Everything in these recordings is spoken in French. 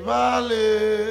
va aller.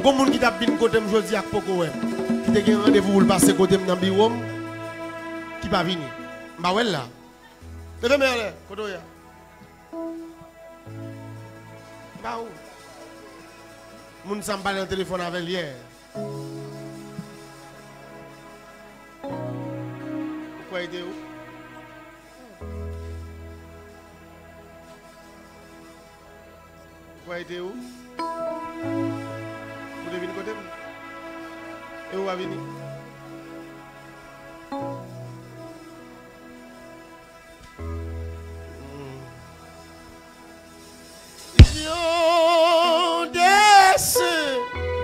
Comme monde qui t'a bien côté me jodi ak poko wè. Qui te gen rendez-vous pour le passer côté dans bureau qui pas venir. Bah ouais là. Levez moi là, côté ya. Bah où? Moun s'en parle au téléphone avec hier. Pourquoi était où? Pourquoi était où? Vous devez venir côté? Et où va venir? Union des saints.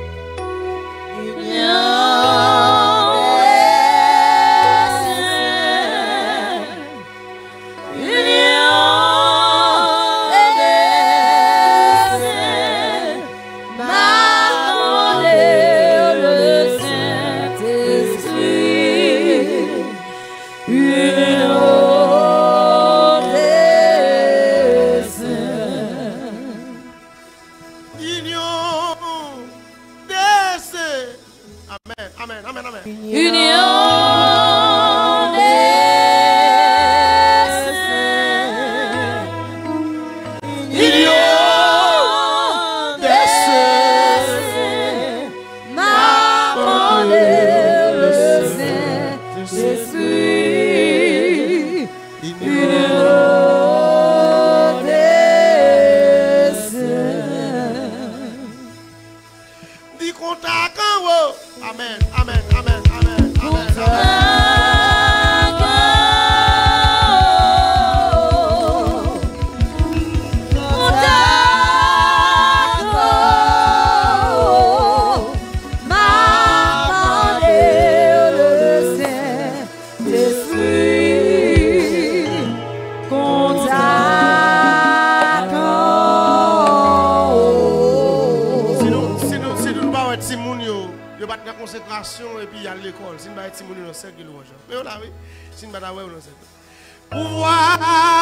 Et puis il y a l'école. Si nous avons été dans 5 kg. Mais on a vu. Si nous avons été pouvoir.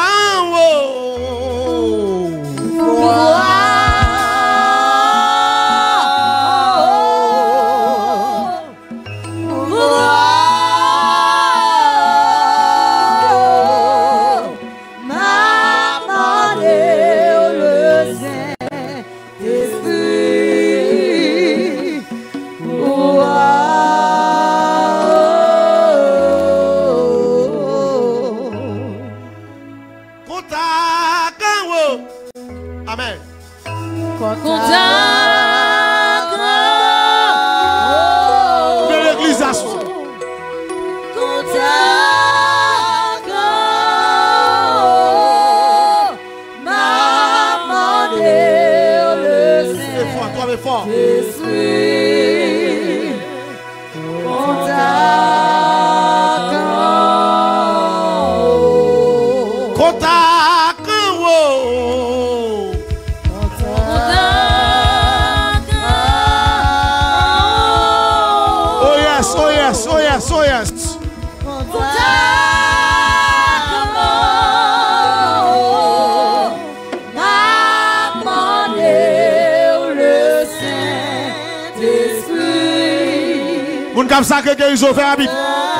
Comme ça que guérison fait rapide.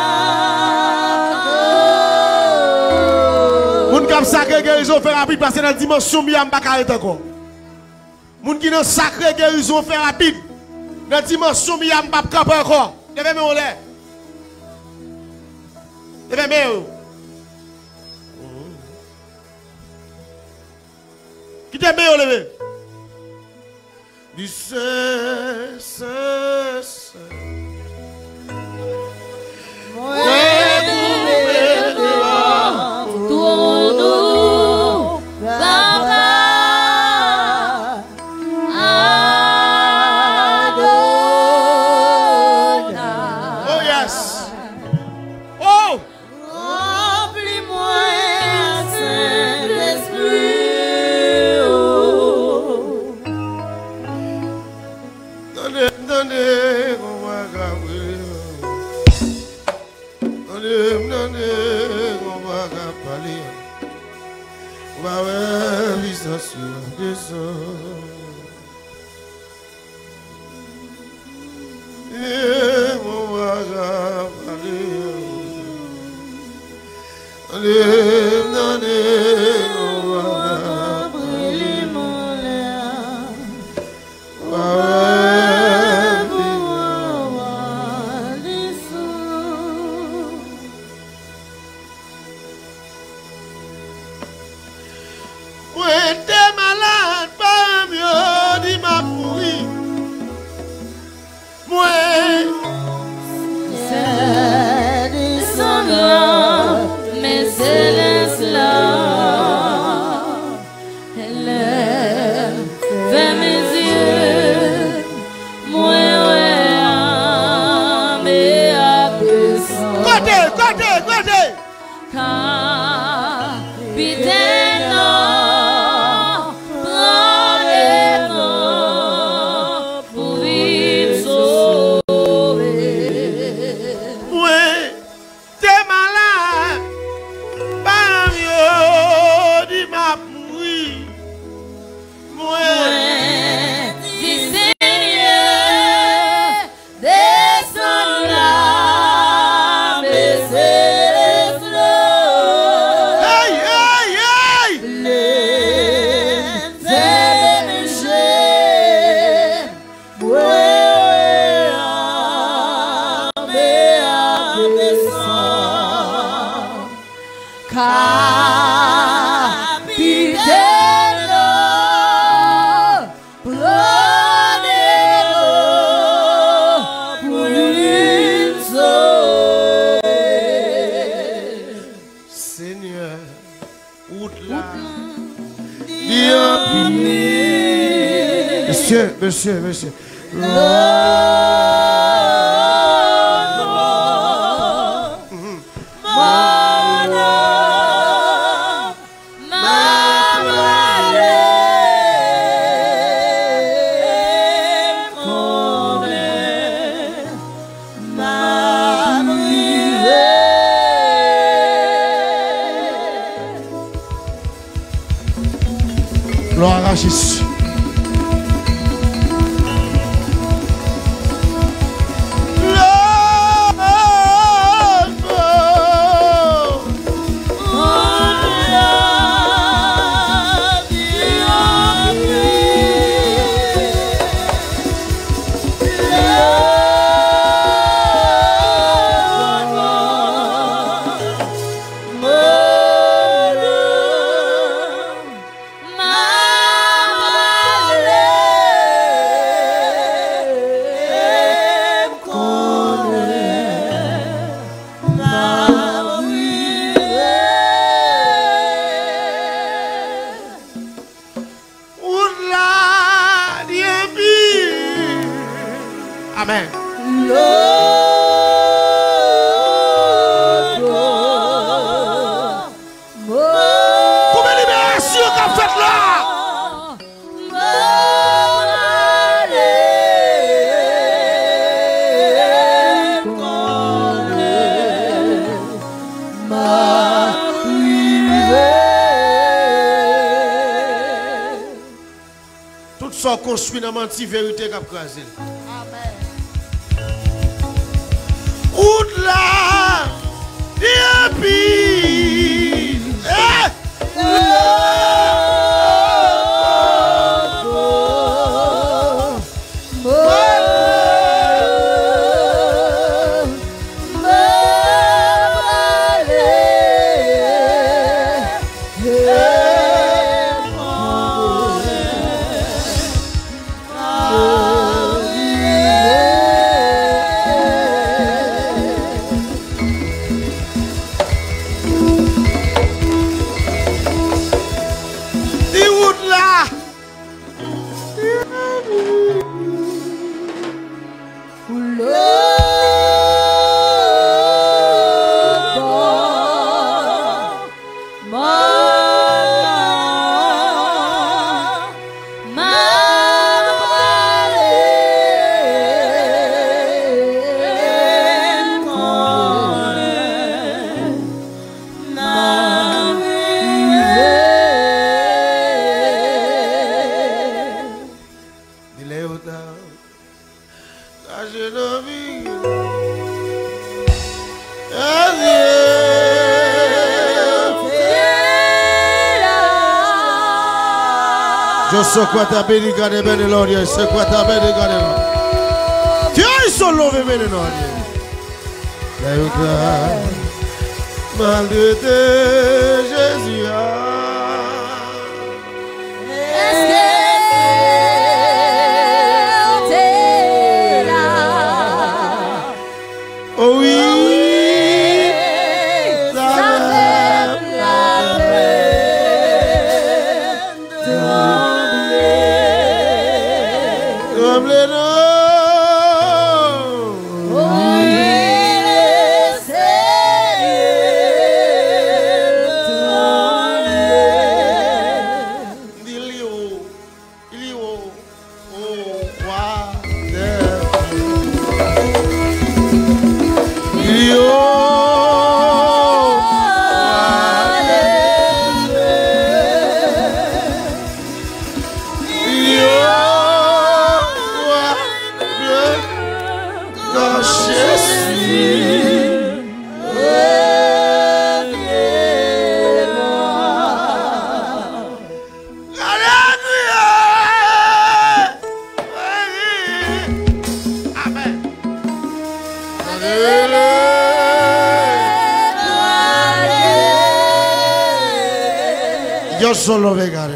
Moun comme ça que guérison fait rapide parce que dans la dimension miam pas arrêter encore. Moun qui dans sacré guérison fait rapide. Dans la dimension miam pas camper encore. Levez moi là. Levez moi. Qui te met levé? Du Monsieur. Gloire à Jésus. Amen. Combien de libération qu'a fait là? Tout ça construit dans la vérité qu'a crasé. Au-delà des pays, Yo so quoi ta béni garde bene l'odio, so quoi ta béni garde. Ti hai solo bene l'odio. Malgré Jésus. Oh oui. Yo solo vegano.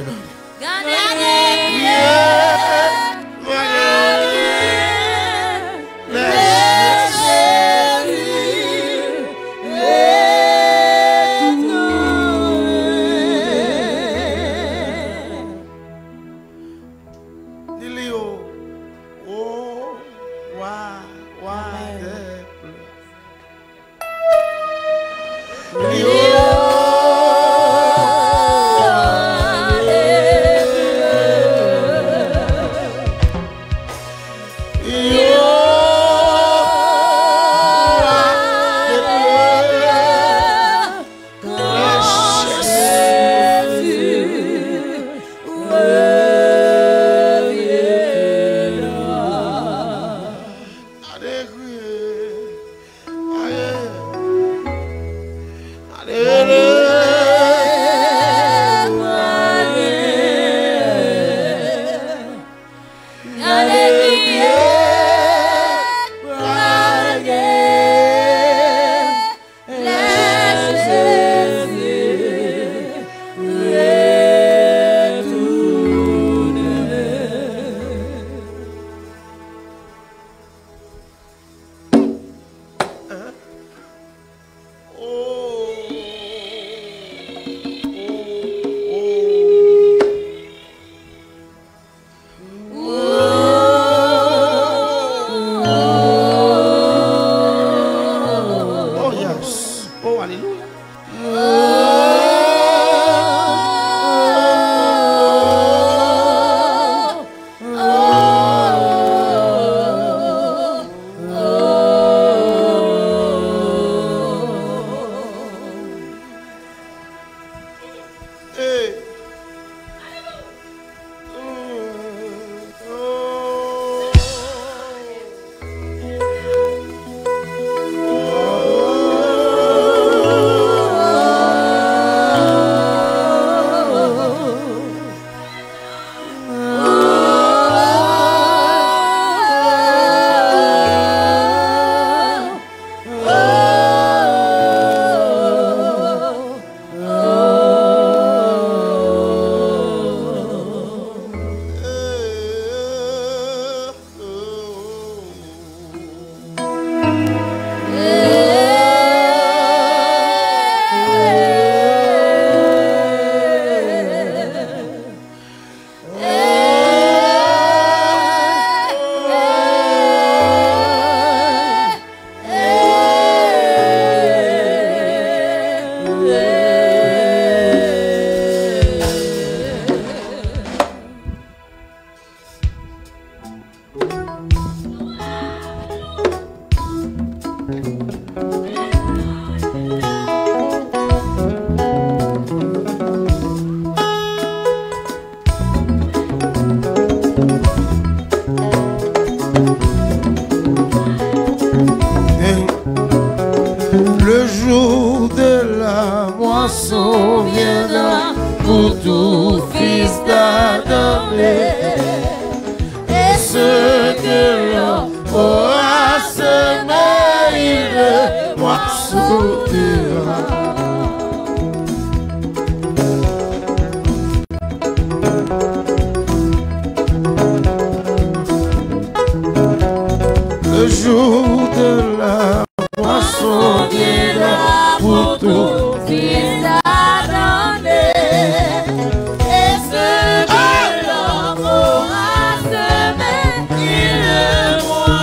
Le jour de la moisson viendra pour tout fils attendez. Et ce que l'homme aura semé, il le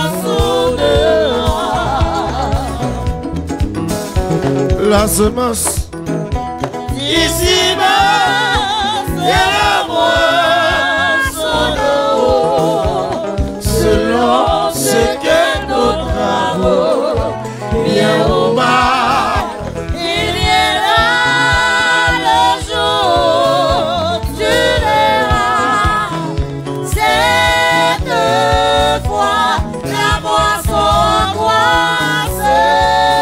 moissonnera. La semence ici-bas, c'est la moisson selon ce que nos travaux bien ou mal. Il viendra le jour, tu verras. Cette fois, la moisson croissera.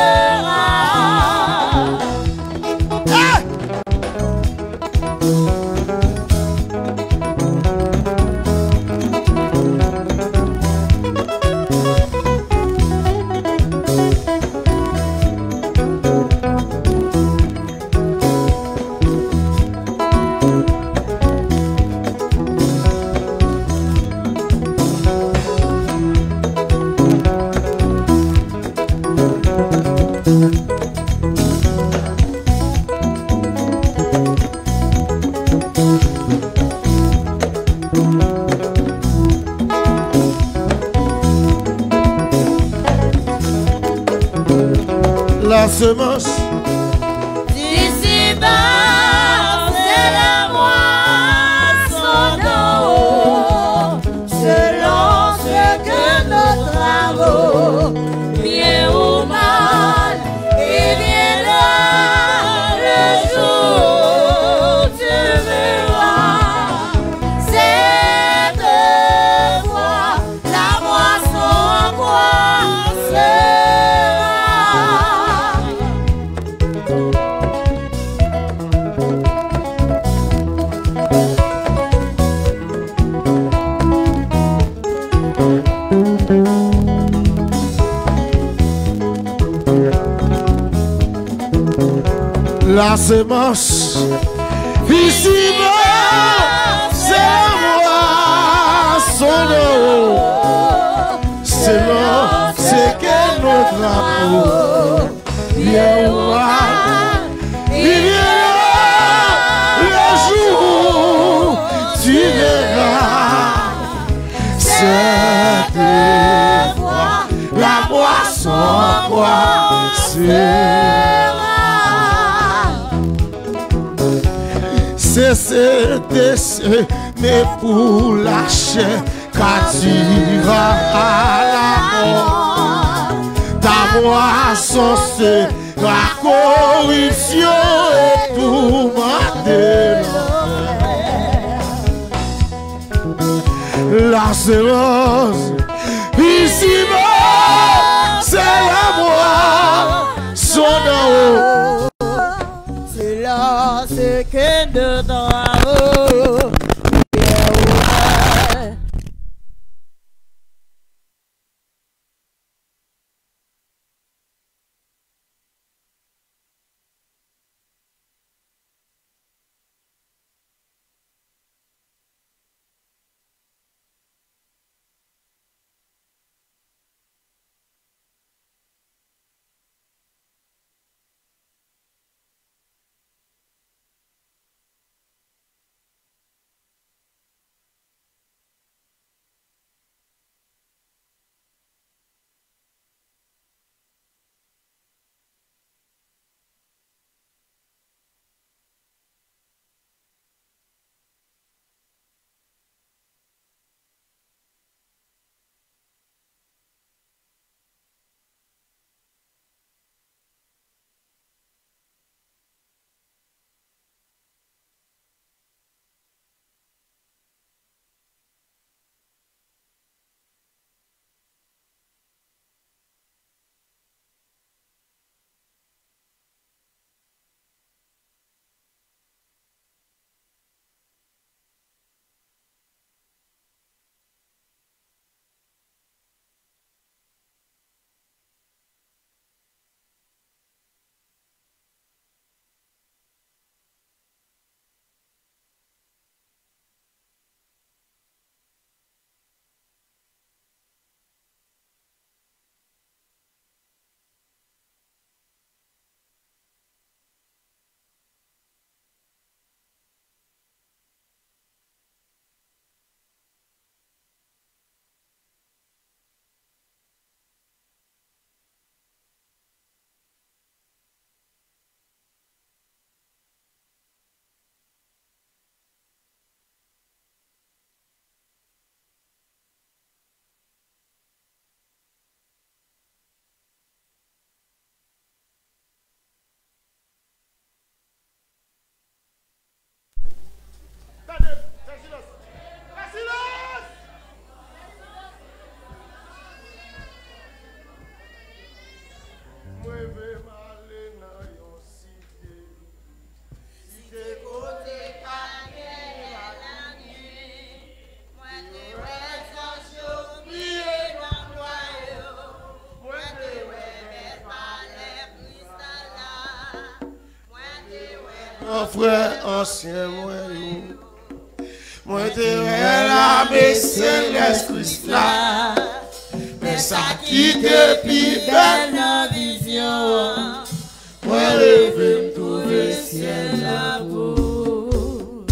La semence d'ici-bas, c'est la moisson d'en haut, selon ce que nos travaux, bien ou mal, il viendra le jour, tu verras. Cette fois, la moisson croissera. La semence ici-bas, c'est la moisson d'eau, selon ce que nos travaux bien ou mal, il viendra le jour, tu verras. Cette fois, la moisson croissera. C'est mais pour la chair qu'attira à la mort. Ta moisson c'est la corruption et tout ma la semence ici-bas, c'est la moisson d'en haut. C'est là ce que de travaux. Mon frère ancien, moi, t'es la céleste Christ là. Mais ça qui depuis belle la vision. Moi, je veux me trouver ciel là-haut.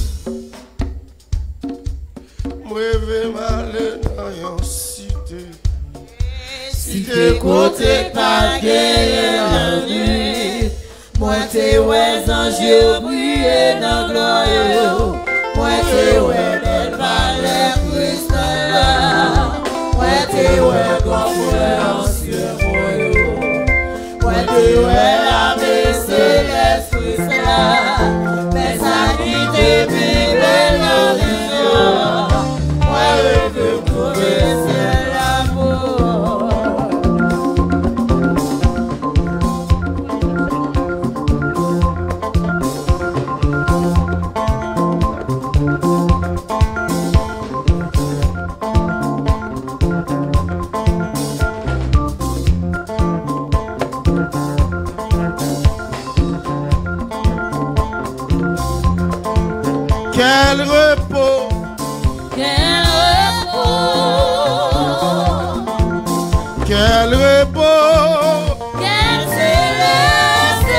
Moi, je veux m'aller dans une cité. Cité côté pas la nuit. Moi, t'es ouais, ange briller dans gloire. Moi, t'es ouais, belle valeur cristal là. Moi, t'es ouais, comme ancien royaume. Moi, t'es ouais, la céleste cristal là. Mais ça qui te vive la vision. Moi, je veux trouver ciel l'amour. Quel repos, quel repos, quel repos, quel céleste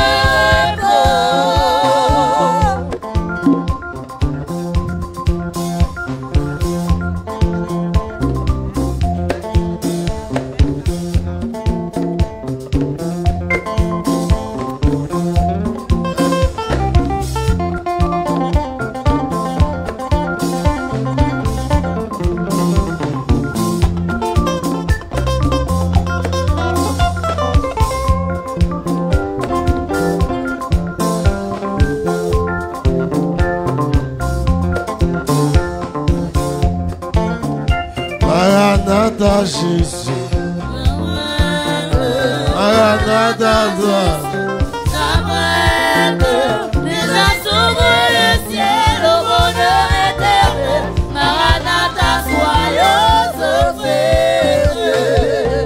Maranatha Jésus, Maranatha déjà s'ouvre le ciel au bonheur éternel. Maranatha, soyons offerts.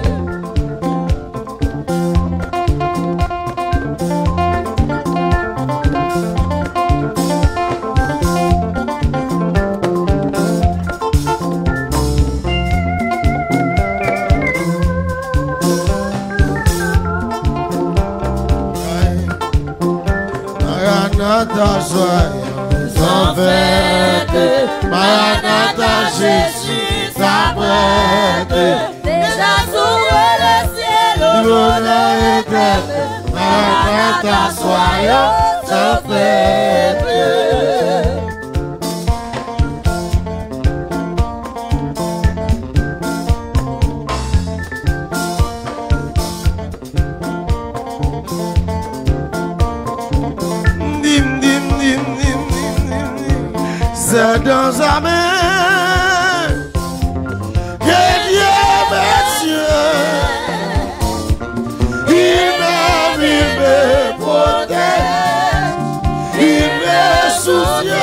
Maranatha, soyons offerts. Maranatha, Jésus s'apprête. Déjà s'ouvre le ciel au bonheur éternel. Maranatha, soyons offerts. C'est dans sa main que Dieu m'aide. Il me protège, il me soutient.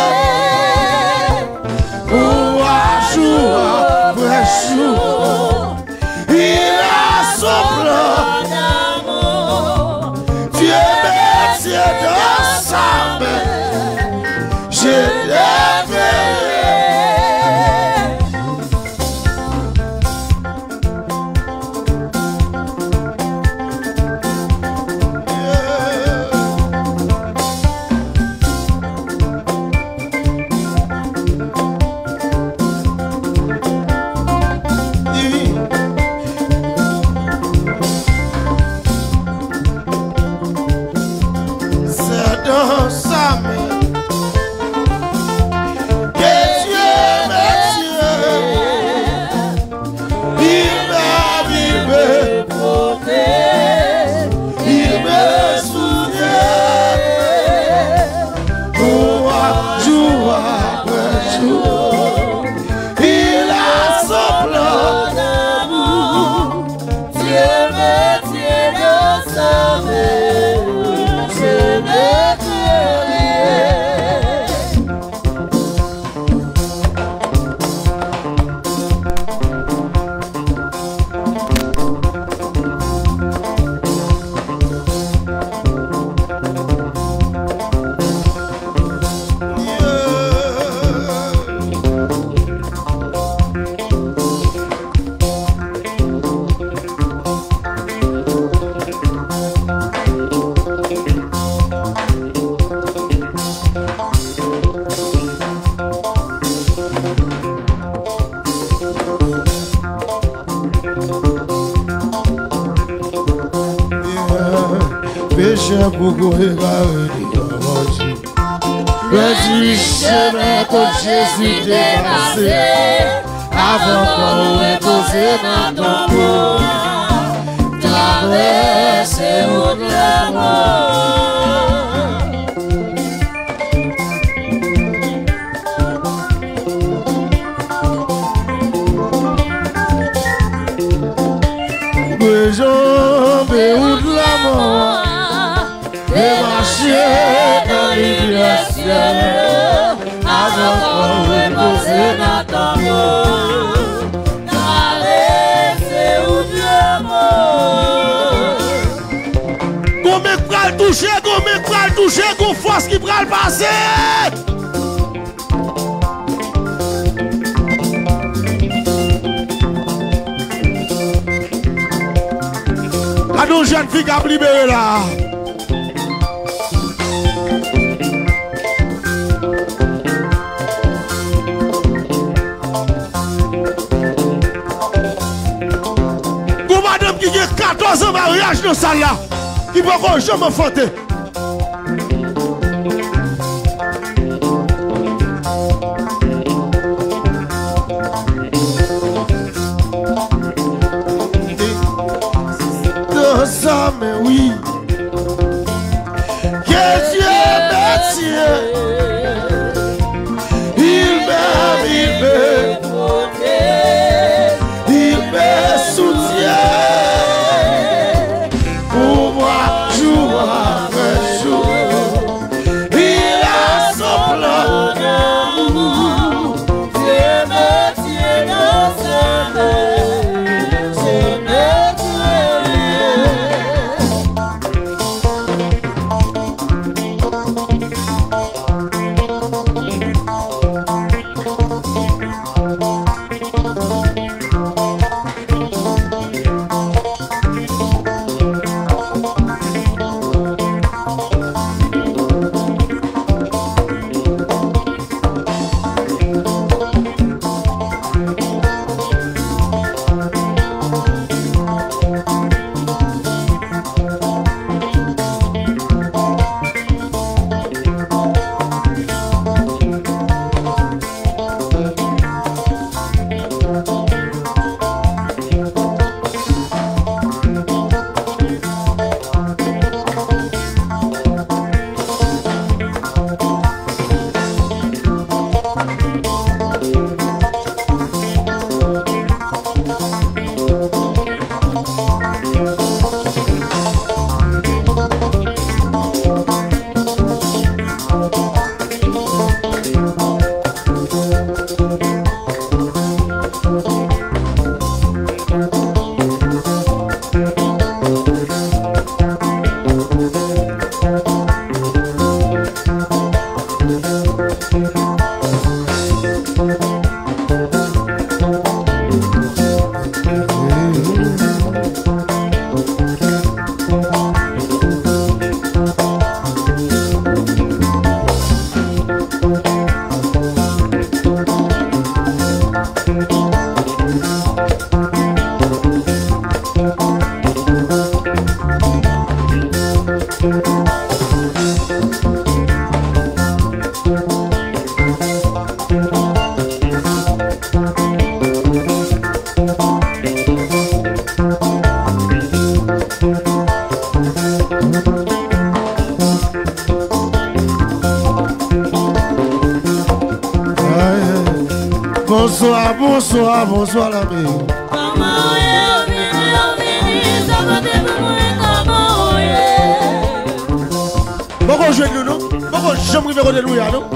Pour un jour, vrai jour, il a son plan d'amour. Dieu m'aide dans sa main. Je l'ai cher pour courir du chemin que Jésus dépassé avant qu'on ait posé dans ton mot. Traverser au mort. Jambes ou de la mort et marcher dans l'illusion avant qu'on repose dans ton mot. Traverser ou de la mort. Combien pral toucher, qu'on force qui pral passer. Nos jeunes filles qui ont libéré là. Pour madame qui a 14 ans mariage dans salle là, qui ne peut jamais fêter. Mais oui, que Dieu m'attire, il me soutient pour moi jour après jour. Il a son plan d'amour, Dieu me tient dans sa main. Bonsoir, bonsoir, bonsoir la vie. Pourquoi je nous, non? Pourquoi je me réveille de Louis, non?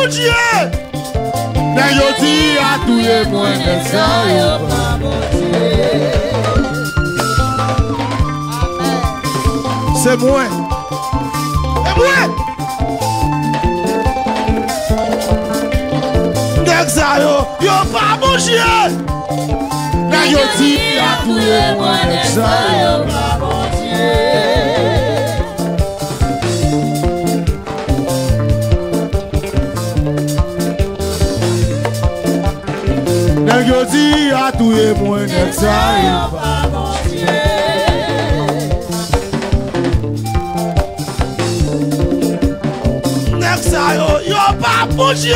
Dieu. Mais yo dit à tout le monde ça yo pas bon Dieu. C'est moi. C'est moi. Ça yo pas bon Dieu. Mais yo dit à tout le monde ça yo pas bon Dieu. Mais yo dit à tout le monde ça yo pas bon Dieu. Ça yo pas bon Dieu.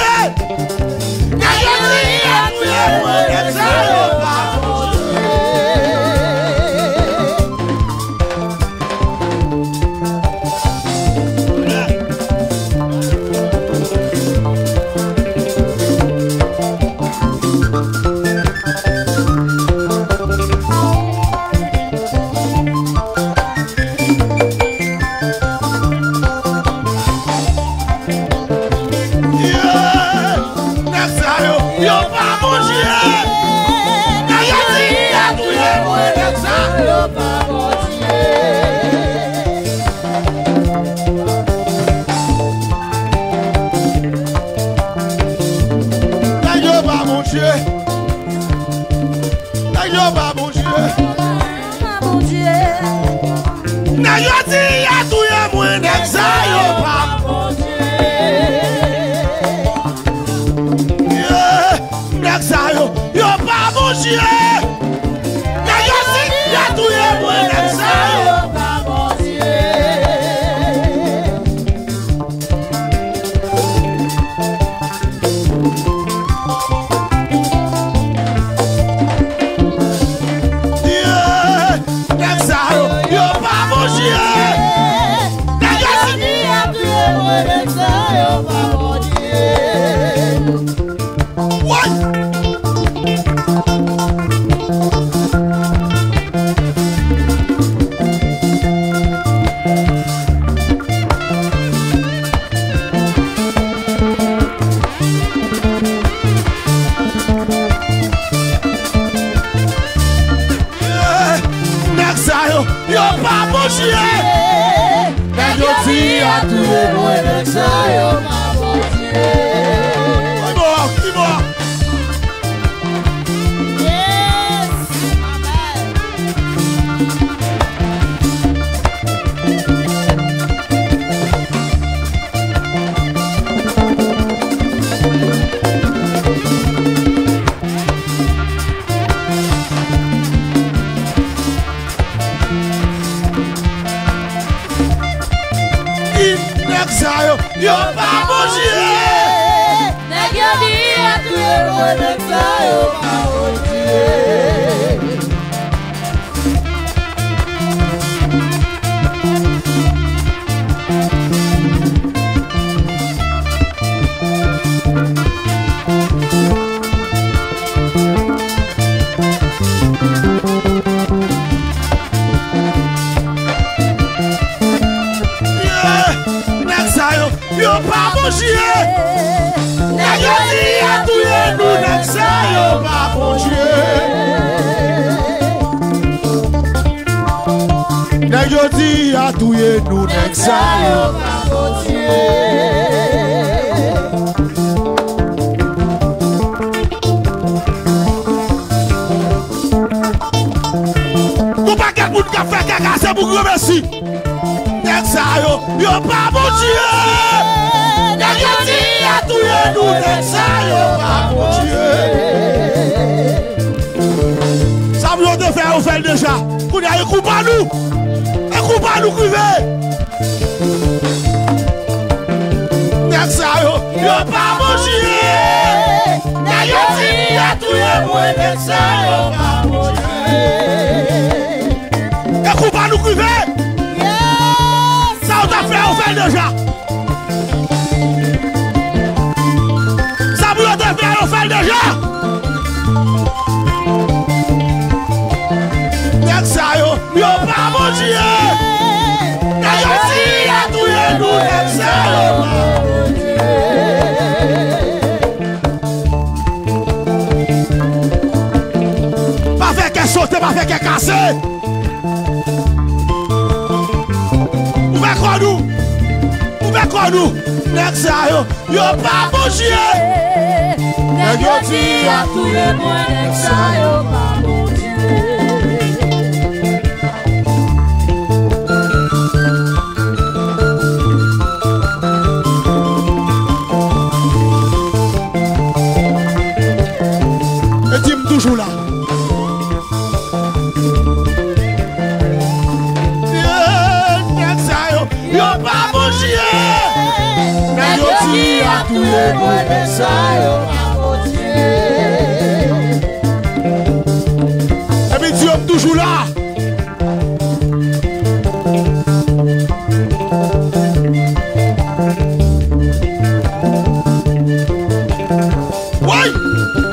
cassé. Ouvert quoi nous? Ouvert quoi nous? Next yo pas bouger. Nèg yo ti a tout le monde next yo pas bouger. Toujours là. Yo pas bouger. Mais yo ti a tout le monde ça yo pas bouger. Et puis tu es toujours là. Ouais.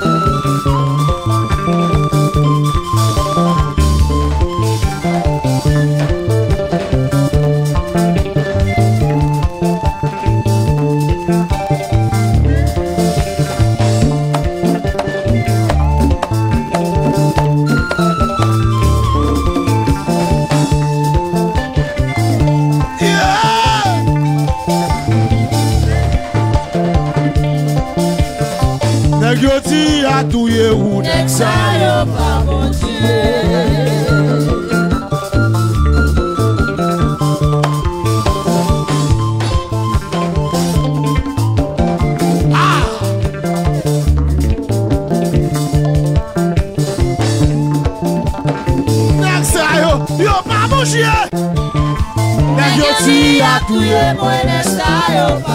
Yo ti a touye ou nek sa yo pa bon nek sa yo pa bon chien. Nek yo ti a touye ou nek sa yo pa